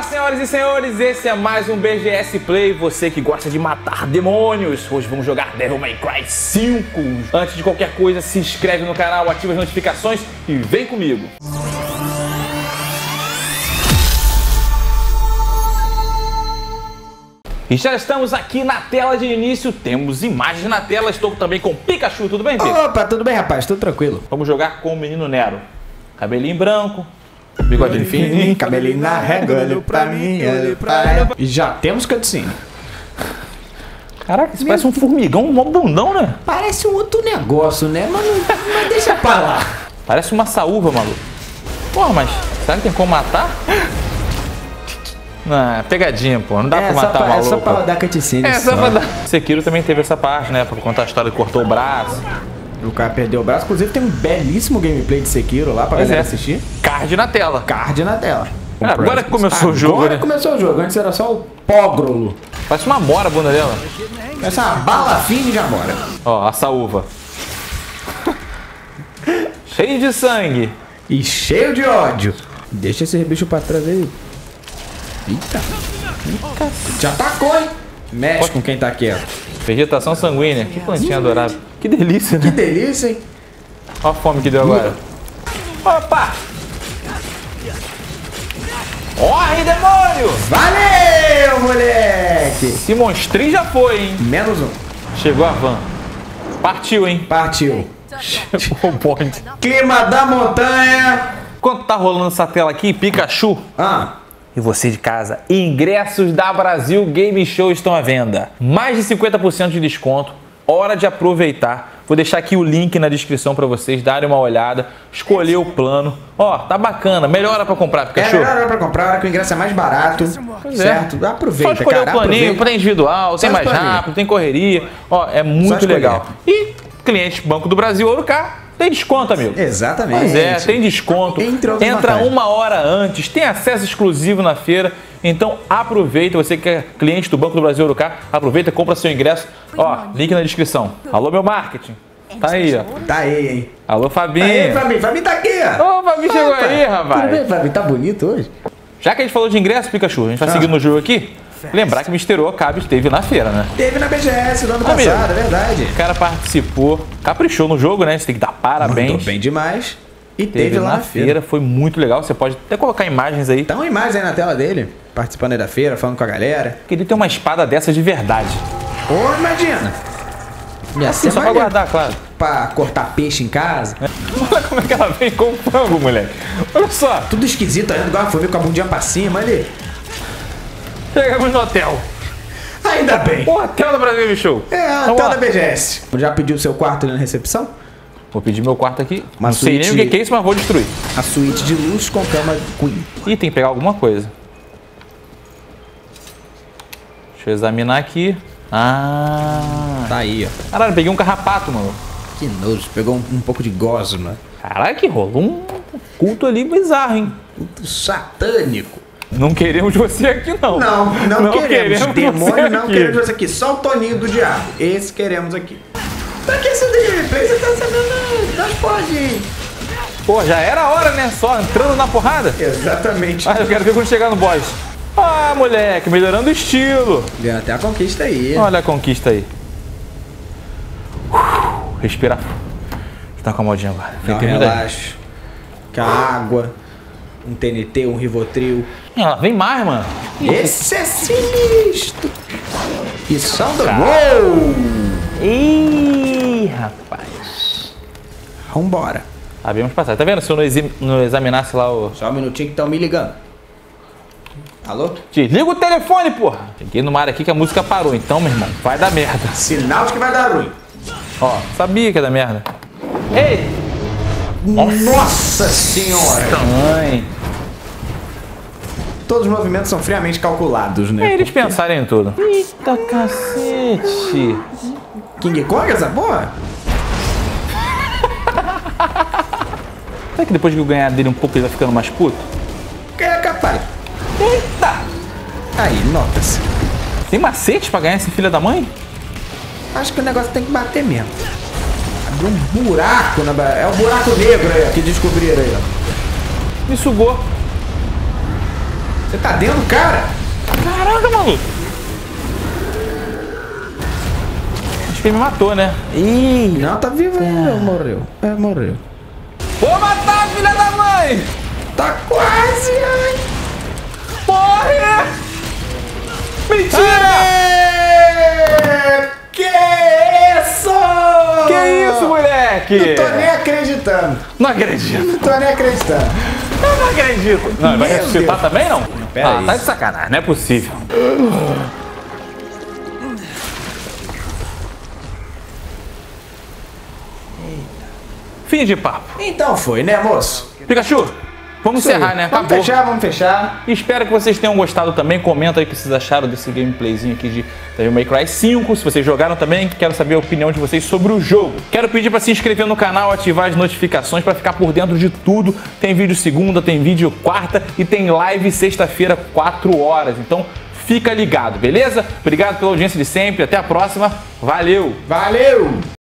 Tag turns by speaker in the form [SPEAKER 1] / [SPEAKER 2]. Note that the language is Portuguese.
[SPEAKER 1] Senhoras e senhores, esse é mais um BGS Play. Você que gosta de matar demônios, hoje vamos jogar Devil May Cry 5. Antes de qualquer coisa, se inscreve no canal, ativa as notificações e vem comigo. E já estamos aqui na tela de início, temos imagens na tela, estou também com o Pikachu, tudo bem, Pikachu?
[SPEAKER 2] Opa, tudo bem, rapaz, tudo tranquilo.
[SPEAKER 1] Vamos jogar com o menino Nero. Cabelinho branco, bigodinho fininho,
[SPEAKER 2] cabelinho na régua, olho pra mim, olho pra ela. E já temos cutscene.
[SPEAKER 1] Caraca, isso parece um formigão, um bundão, né?
[SPEAKER 2] Parece um outro negócio, né? Mas deixa pra lá.
[SPEAKER 1] Parece uma saúva, maluco. Porra, mas será que tem como matar? Não, pegadinha, pô. Não dá pra matar o maluco.
[SPEAKER 2] É só pra dar cutscene.
[SPEAKER 1] É só pra dar. Sekiro também teve essa parte, né? Pra contar a história que cortou o braço.
[SPEAKER 2] O cara perdeu o braço. Inclusive tem um belíssimo gameplay de Sekiro lá pra galera assistir.
[SPEAKER 1] Card na tela.
[SPEAKER 2] Card na tela.
[SPEAKER 1] Agora que começou o jogo,
[SPEAKER 2] Agora
[SPEAKER 1] né?
[SPEAKER 2] começou o jogo. Antes era só o pógrolo.
[SPEAKER 1] Parece uma mora a bunda dela.
[SPEAKER 2] Parece uma bala fina de amora.
[SPEAKER 1] Ó, a saúva. Cheio de sangue.
[SPEAKER 2] E cheio de ódio. Deixa esse bicho pra trás aí. Eita. Já atacou, hein? Mexe com quem tá quieto.
[SPEAKER 1] Vegetação sanguínea. Que plantinha adorável. Que delícia, né?
[SPEAKER 2] Que delícia, hein?
[SPEAKER 1] Olha a fome que deu agora. Opa! Corre, demônio!
[SPEAKER 2] Valeu, moleque!
[SPEAKER 1] Esse monstrinho já foi, hein?
[SPEAKER 2] Menos um.
[SPEAKER 1] Chegou a van. Partiu, hein?
[SPEAKER 2] Partiu.
[SPEAKER 1] Chegou o bonde.
[SPEAKER 2] Clima da montanha.
[SPEAKER 1] Enquanto tá rolando essa tela aqui, Pikachu. E você de casa, ingressos da Brasil Game Show estão à venda. Mais de 50% de desconto. Hora de aproveitar. Vou deixar aqui o link na descrição para vocês darem uma olhada, escolher o plano. Ó, tá bacana. Melhor hora para comprar, Pikachu.
[SPEAKER 2] É melhor hora para comprar, que o ingresso é mais barato. Certo? Aproveita,
[SPEAKER 1] só escolher
[SPEAKER 2] cara,
[SPEAKER 1] o planinho,
[SPEAKER 2] aproveita.
[SPEAKER 1] tem individual, tem mais rápido, tem correria. Ó, é muito legal. E cliente Banco do Brasil Ouro K. Tem desconto, amigo.
[SPEAKER 2] Exatamente.
[SPEAKER 1] Pois é, tem desconto. Entra uma hora antes, tem acesso exclusivo na feira. Então aproveita, você que é cliente do Banco do Brasil Urucá, aproveita, compra seu ingresso. Ó, link na descrição. Alô, meu marketing. Tá aí, ó.
[SPEAKER 2] Tá aí, hein?
[SPEAKER 1] Alô, Fabinho.
[SPEAKER 2] Tá aí, Fabinho. Fabinho tá aqui, ó.
[SPEAKER 1] Ô, Fabinho chegou aí, rapaz.
[SPEAKER 2] Tudo bem, Fabinho? Tá bonito hoje?
[SPEAKER 1] Já que a gente falou de ingresso, Pikachu, a gente vai seguindo o jogo aqui. Lembrar que o Mr. Okabe esteve na feira, né?
[SPEAKER 2] Teve na BGS no ano passado, é verdade.
[SPEAKER 1] O cara participou, caprichou no jogo, né? Você tem que dar parabéns.
[SPEAKER 2] Mandou bem demais. E
[SPEAKER 1] teve lá na feira, foi muito legal. Você pode até colocar imagens aí.
[SPEAKER 2] Tá uma imagem aí na tela dele, participando aí da feira, falando com a galera.
[SPEAKER 1] Queria ter uma espada dessas de verdade.
[SPEAKER 2] Ô, imagina.
[SPEAKER 1] Assim, só pra guardar, claro.
[SPEAKER 2] Pra cortar peixe em casa.
[SPEAKER 1] Olha como é que ela vem com o frango, moleque. Olha só.
[SPEAKER 2] Tudo esquisito ainda, igual foi ver com a bundinha pra cima ali.
[SPEAKER 1] Chegamos no hotel.
[SPEAKER 2] Ainda bem.
[SPEAKER 1] O hotel do Brasil Game Show.
[SPEAKER 2] É, o hotel da BGS. Já pediu seu quarto ali na recepção?
[SPEAKER 1] Vou pedir meu quarto aqui.
[SPEAKER 2] Uma
[SPEAKER 1] não sei nem o que é isso, mas vou destruir.
[SPEAKER 2] A suíte de luxo com cama queen.
[SPEAKER 1] Ih, tem que pegar alguma coisa. Deixa eu examinar aqui. Ah.
[SPEAKER 2] Tá aí, ó.
[SPEAKER 1] Caralho, peguei um carrapato, mano.
[SPEAKER 2] Que nojo. Pegou um pouco de gosma.
[SPEAKER 1] Caralho, que rolou um culto ali bizarro, hein?
[SPEAKER 2] Culto satânico.
[SPEAKER 1] Não queremos você aqui, não.
[SPEAKER 2] Não queremos. Demônio, não
[SPEAKER 1] aqui.
[SPEAKER 2] queremos você aqui. Só o Toninho do Diabo. Esse queremos aqui. Pra que esse gameplay? Você tá sabendo das porras.
[SPEAKER 1] Pô, já era a hora, né? Só entrando na porrada.
[SPEAKER 2] Exatamente.
[SPEAKER 1] Ah, eu quero ver quando chegar no boss. Ah, moleque, melhorando o estilo.
[SPEAKER 2] Ganhou até a conquista aí.
[SPEAKER 1] Olha a conquista aí. Respira. Tá com a modinha agora.
[SPEAKER 2] Não, relaxa. Que a água, um TNT, um Rivotril.
[SPEAKER 1] Ela vem mais, mano.
[SPEAKER 2] Esse é sinistro. E sound roll.
[SPEAKER 1] Ih, rapaz.
[SPEAKER 2] Vambora.
[SPEAKER 1] Sabemos passar. Tá vendo? Se eu não examinasse lá o...
[SPEAKER 2] Só um minutinho que estão me ligando. Alô?
[SPEAKER 1] Desliga o telefone, porra. Cheguei numa área aqui que a música parou. Então, meu irmão, vai dar merda.
[SPEAKER 2] Sinal de que vai dar ruim.
[SPEAKER 1] Ó, sabia que ia dar merda. Ei!
[SPEAKER 2] Nossa senhora!
[SPEAKER 1] Mãe.
[SPEAKER 2] Todos os movimentos são friamente calculados, né?
[SPEAKER 1] É eles pensarem em tudo. Eita cacete!
[SPEAKER 2] King Kong essa porra?
[SPEAKER 1] Será que depois que eu ganhar dele um pouco ele vai ficando mais puto?
[SPEAKER 2] É capaz.
[SPEAKER 1] Eita!
[SPEAKER 2] Aí, nota-se.
[SPEAKER 1] Tem macete pra ganhar esse filho da mãe?
[SPEAKER 2] Acho que o negócio tem que bater mesmo. Abriu um buraco na... É o buraco negro aí, ó, que descobriram aí, ó.
[SPEAKER 1] Me sugou.
[SPEAKER 2] Você tá dentro do cara?
[SPEAKER 1] Caraca, maluco. Acho que ele me matou, né? Ih.
[SPEAKER 2] Não, tá vivo ainda. Morreu. É, morreu.
[SPEAKER 1] Vou matar, filha da mãe!
[SPEAKER 2] Tá quase, ai.
[SPEAKER 1] Morre! Mentira!
[SPEAKER 2] Que isso?
[SPEAKER 1] Que isso, moleque?
[SPEAKER 2] Não tô nem acreditando.
[SPEAKER 1] Não acredito.
[SPEAKER 2] Não tô nem acreditando.
[SPEAKER 1] Eu não acredito. Não, vai ressuscitar também, não?
[SPEAKER 2] Pera aí.
[SPEAKER 1] Tá de sacanagem, não é possível. Fim de papo.
[SPEAKER 2] Então foi, né, moço?
[SPEAKER 1] Pikachu, vamos encerrar, né?
[SPEAKER 2] Vamos
[SPEAKER 1] Acabou.
[SPEAKER 2] fechar, vamos fechar.
[SPEAKER 1] Espero que vocês tenham gostado também. Comenta aí o que vocês acharam desse gameplayzinho aqui de Devil May Cry 5. Se vocês jogaram também, quero saber a opinião de vocês sobre o jogo. Quero pedir para se inscrever no canal, ativar as notificações para ficar por dentro de tudo. Tem vídeo segunda, tem vídeo quarta e tem live sexta-feira, 4 horas. Então fica ligado, beleza? Obrigado pela audiência de sempre. Até a próxima. Valeu!
[SPEAKER 2] Valeu!